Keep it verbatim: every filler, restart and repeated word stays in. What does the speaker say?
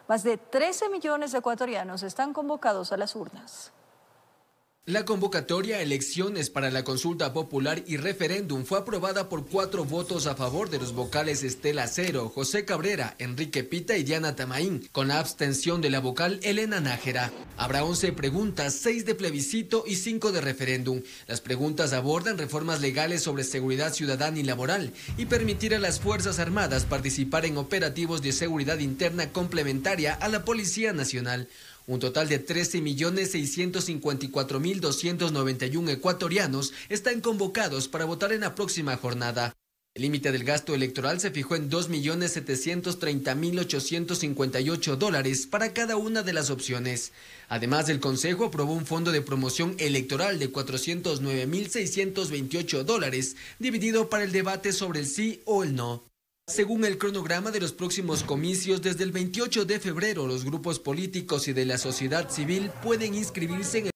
Más de trece millones de ecuatorianos están convocados a las urnas. La convocatoria a elecciones para la consulta popular y referéndum fue aprobada por cuatro votos a favor de los vocales Estela Cero, José Cabrera, Enrique Pita y Diana Tamaín, con la abstención de la vocal Elena Nájera. Habrá once preguntas, seis de plebiscito y cinco de referéndum. Las preguntas abordan reformas legales sobre seguridad ciudadana y laboral y permitir a las Fuerzas Armadas participar en operativos de seguridad interna complementaria a la Policía Nacional. Un total de trece millones seiscientos cincuenta y cuatro mil doscientos noventa y uno ecuatorianos están convocados para votar en la próxima jornada. El límite del gasto electoral se fijó en dos millones setecientos treinta mil ochocientos cincuenta y ocho dólares para cada una de las opciones. Además, el Consejo aprobó un fondo de promoción electoral de cuatrocientos nueve mil seiscientos veintiocho dólares, dividido para el debate sobre el sí o el no. Según el cronograma de los próximos comicios, desde el veintiocho de febrero los grupos políticos y de la sociedad civil pueden inscribirse en el